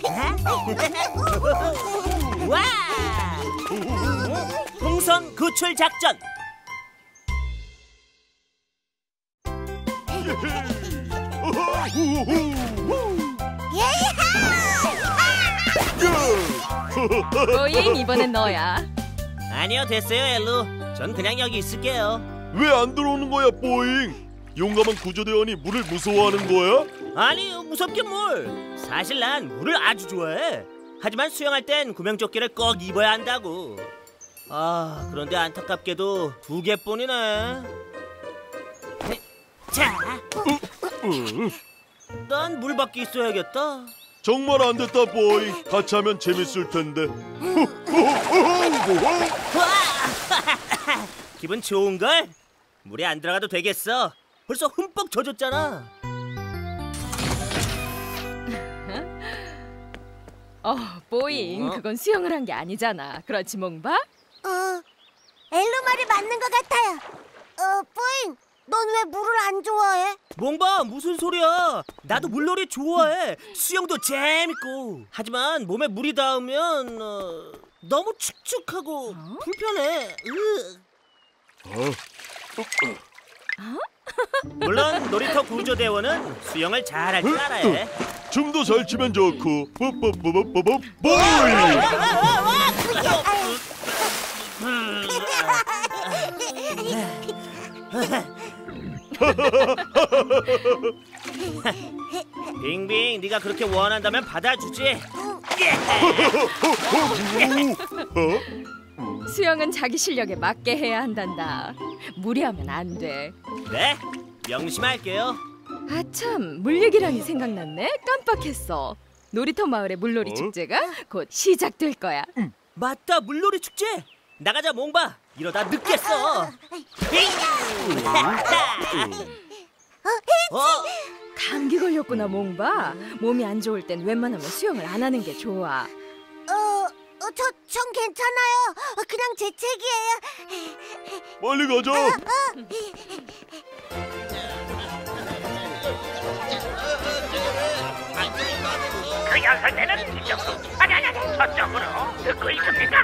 와! 풍선 구출 작전. 뽀잉, 이번엔 너야. 아니요, 됐어요, 엘루. 전 그냥 여기 있을게요. 왜 안 들어오는 거야, 뽀잉? 용감한 구조대원이 물을 무서워하는 거야? 아니, 무섭긴 뭘. 사실 난 물을 아주 좋아해. 하지만 수영할 땐 구명조끼를 꼭 입어야 한다고. 아, 그런데 안타깝게도 2개뿐이네. 자, 난 물 밖에 있어야겠다. 정말 안 됐다, 뽀잉. 같이 하면 재밌을 텐데. 기분 좋은걸? 물에 안 들어가도 되겠어. 벌써 흠뻑 젖었잖아. 뽀잉, 그건 수영을 한 게 아니잖아. 그렇지, 몽바? 엘루 말이 맞는 것 같아요. 뽀잉, 넌 왜 물을 안 좋아해? 몽바, 무슨 소리야? 나도 물놀이 좋아해. 수영도 재밌고. 하지만 몸에 물이 닿으면 너무 축축하고 불편해. 물론 놀이터 구조대원은 수영을 잘할 줄 알아야 해. 춤도 잘 추면 좋고. 뽀뽀뽀뽀뽀뽀 뽀잉! 빙빙, 네가 그렇게 원한다면 받아주지. 수영은 자기 실력에 맞게 해야 한단다. 무리하면 안 돼. 네, 명심할게요. 아참, 물 얘기라니 생각났네. 깜빡했어. 놀이터 마을의 물놀이 축제가 곧 시작될 거야. 맞다, 물놀이 축제. 나가자, 몽바. 이러다 늦겠어. 감기 걸렸구나, 몽바. 몸이 안 좋을 땐 웬만하면 수영을 안 하는 게 좋아. 전 괜찮아요. 그냥 제 책이에요. 빨리 가자. 그 연설대는 이쪽으로, 아니 저쪽으로 듣고 있습니다.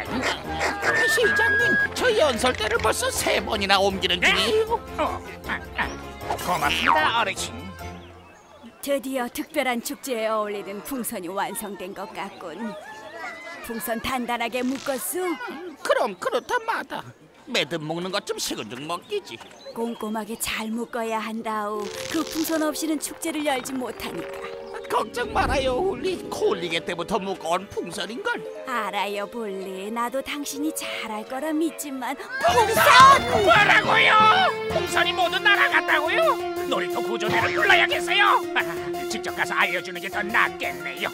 시장님, 저 연설대를 벌써 3번이나 옮기는 중이에요. 고맙습니다, 어르신. 드디어 특별한 축제에 어울리는 풍선이 완성된 것 같군. 풍선 단단하게 묶었어? 그럼 그렇다 마다. 매듭 먹는 것 좀 식은 죽 먹기지. 꼼꼼하게 잘 묶어야 한다우. 그 풍선 없이는 축제를 열지 못하니까. 걱정 말아요, 홀리. 콜리게 때부터 묶어온 풍선인걸. 알아요, 볼리. 나도 당신이 잘할 거라 믿지만 풍선! 뭐라고요? 풍선이 모두 날아갔다고요? 놀이터 구조대를 불러야겠어요. 직접 가서 알려주는 게 더 낫겠네요.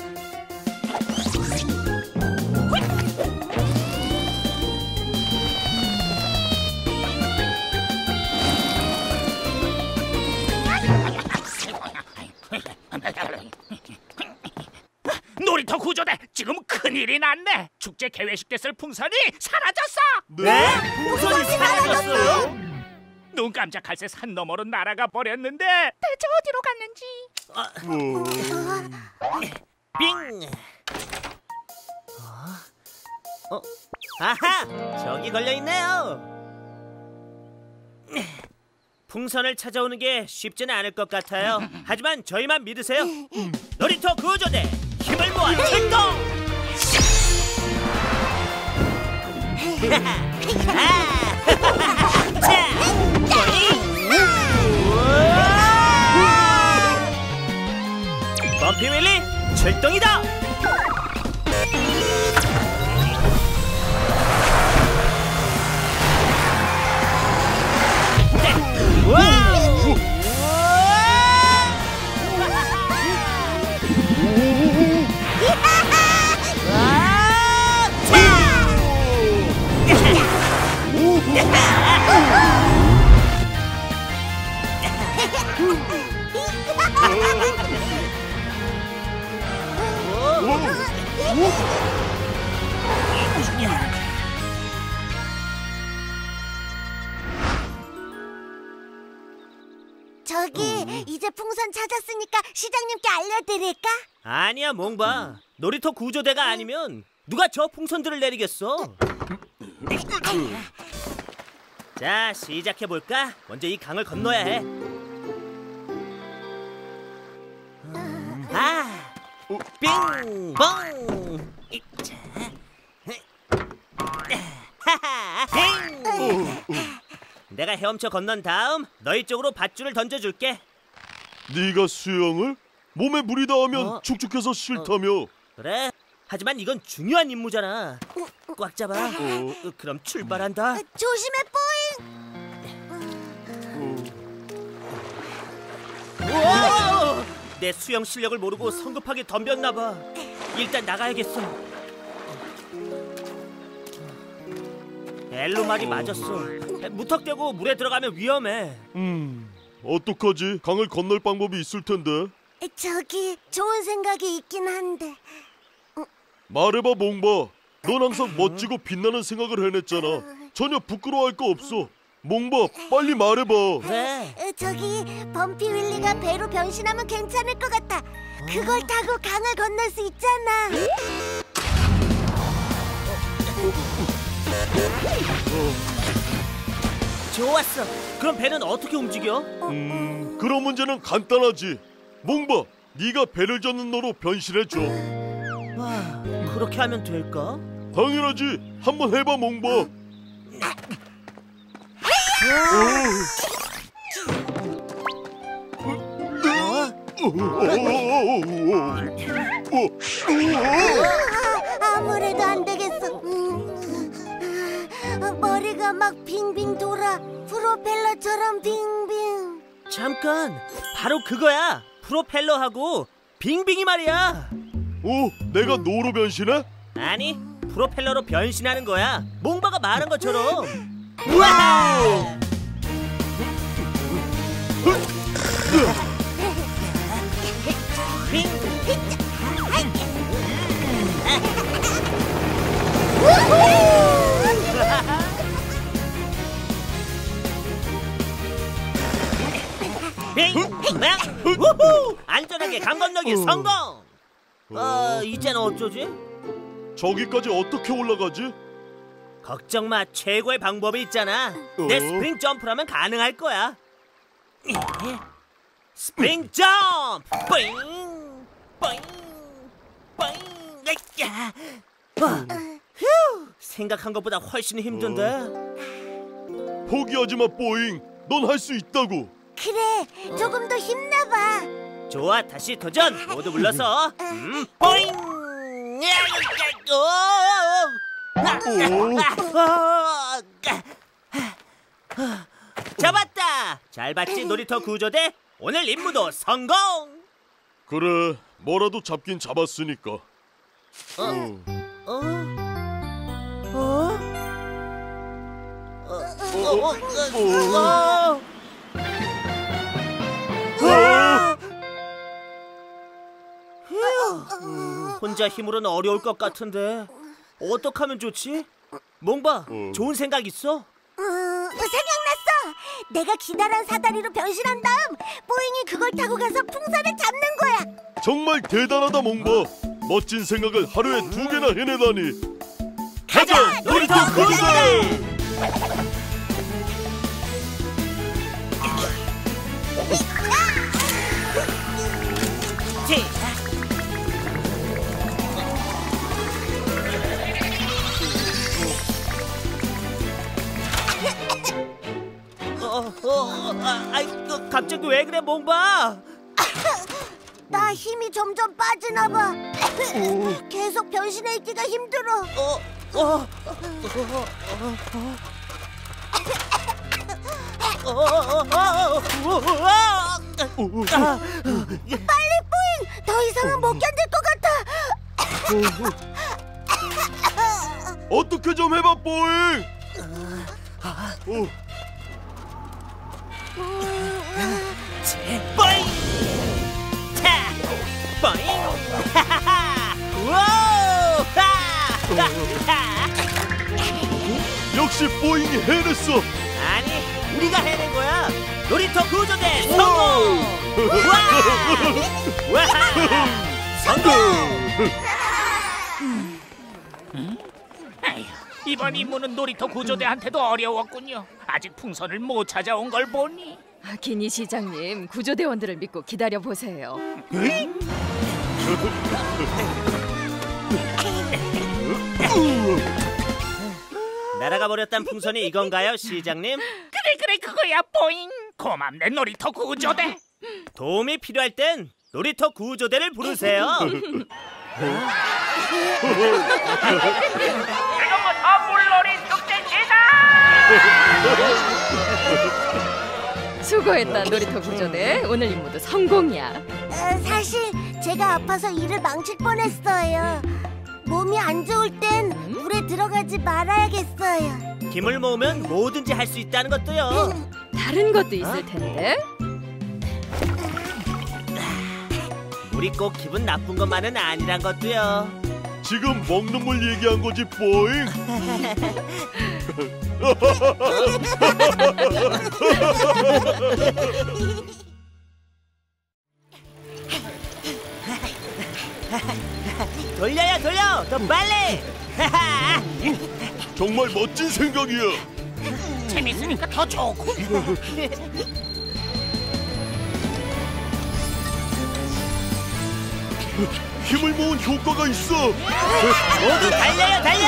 놀이터 구조대, 지금 큰일이 났네. 축제 개회식 때 쓸 풍선이 사라졌어. 네? 풍선이 사라졌어요? 눈 깜짝할 새 산 너머로 날아가 버렸는데 대체 어디로 갔는지. 빙! 아하! 저기 걸려있네요. 풍선을 찾아오는 게 쉽지는 않을 것 같아요. 하지만 저희만 믿으세요. 놀이터 구조대, 힘을 모아 출동! 범피 윌리 출동이다! 저기 이제 풍선 찾았으니까 시장님께 알려드릴까? 아니야, 몽바. 놀이터 구조대가 아니면 누가 저 풍선들을 내리겠어? 자, 시작해볼까? 먼저 이 강을 건너야 해. 빙! 봉! 이차. 하하! 빙! 내가 헤엄쳐 건넌 다음 너희 쪽으로 밧줄을 던져줄게. 네가 수영을? 몸에 물이 닿으면 축축해서 싫다며. 그래? 하지만 이건 중요한 임무잖아. 꽉 잡아. 그럼 출발한다. 조심해, 뽀잉. 우와! 내 수영 실력을 모르고 성급하게 덤볐나 봐. 일단 나가야겠어. 엘로 말이 맞았어. 무턱대고 물에 들어가면 위험해. 어떡하지? 강을 건널 방법이 있을 텐데. 저기 좋은 생각이 있긴 한데. 말해봐, 몽바. 넌 항상 멋지고 빛나는 생각을 해냈잖아. 전혀 부끄러워할 거 없어. 몽바, 빨리 말해봐. 그래. 저기 범피 윌리가 배로 변신하면 괜찮을 것 같아. 그걸 타고 강을 건널 수 있잖아. 좋았어. 그럼 배는 어떻게 움직여? 그런 문제는 간단하지. 몽바, 네가 배를 젓는 너로 변신해줘. 와, 그렇게 하면 될까? 당연하지. 한번 해봐, 몽바. 아무래도 안 되겠어. 머리가 막 빙빙 돌아. 프로펠러처럼 빙빙. 잠깐, 바로 그거야. 프로펠러하고 빙빙이 말이야. 오, 내가 노로 변신해? 아니, 프로펠러로 변신하는 거야. 몽바가 말한 것처럼. 우와! 빙! 빙! 우후! 안전하게 강 건너기 성공! 이젠 어쩌지? 저기까지 어떻게 올라가지? 걱정 마, 최고의 방법이 있잖아. 내 스프링 점프라면 가능할 거야. 스프링 점프! 뿌잉! 뿌잉! 뿌잉! 휴! 생각한 것보다 훨씬 힘든데? 포기하지 마, 뽀잉. 넌 할 수 있다고. 그래, 조금 더 힘내봐. 좋아, 다시 도전! 모두 불러서 뿌잉! 잡았다! 잘 봤지, 놀이터 구조대? 오늘 임무도 성공! 그래, 뭐라도 잡긴 잡았으니까. 혼자 힘으로는 어려울 것 같은데 어떡하면 좋지? 몽바, 좋은 생각 있어? 생각났어. 내가 기다란 사다리로 변신한 다음 뽀잉이 그걸 타고 가서 풍선을 잡는 거야. 정말 대단하다, 몽바. 멋진 생각을 하루에 2개나 해내다니. 가자, 놀이터 구조대! 갑자기 왜 그래, 몽바? 나 힘이 점점 빠지나 봐. 계속 변신해 있기가 힘들어. 빨리 뽀잉! 더 이상은 못 견딜 것 같아. 어떻게 좀 해봐, 뽀잉. 뿌잉! 차! 뿌잉! 하하하! 우와! 하! 역시 뽀잉이 해냈어. 아니, 우리가 해낸 거야. 놀이터 구조대 성공! 와! 와! 성공! 에휴, 이번 임무는 놀이터 구조대한테도 어려웠군요. 아직 풍선을 못 찾아온 걸 보니. 기니 시장님, 구조대원들을 믿고 기다려 보세요. 날아가 버렸단 풍선이 이건가요, 시장님? 그래 그거야 뽀잉. 고맙네 놀이터 구조대. 도움이 필요할 땐 놀이터 구조대를 부르세요. 지금부터 물놀이 축제 시작. 수고했다, 놀이터 구조대. 오늘 임무도 성공이야. 사실 제가 아파서 일을 망칠 뻔했어요. 몸이 안 좋을 땐 물에 들어가지 말아야겠어요. 힘을 모으면 뭐든지 할 수 있다는 것도요. 다른 것도 있을 텐데. 물이 꼭 기분 나쁜 것만은 아니란 것도요. 지금 먹는 물 얘기한 거지, 뽀잉. 돌려요, 돌려! 더 빨리! 정말 멋진 생각이야. 재밌으니까 더 좋고. 힘을 모은 효과가 있어. 모두 달려요, 달려!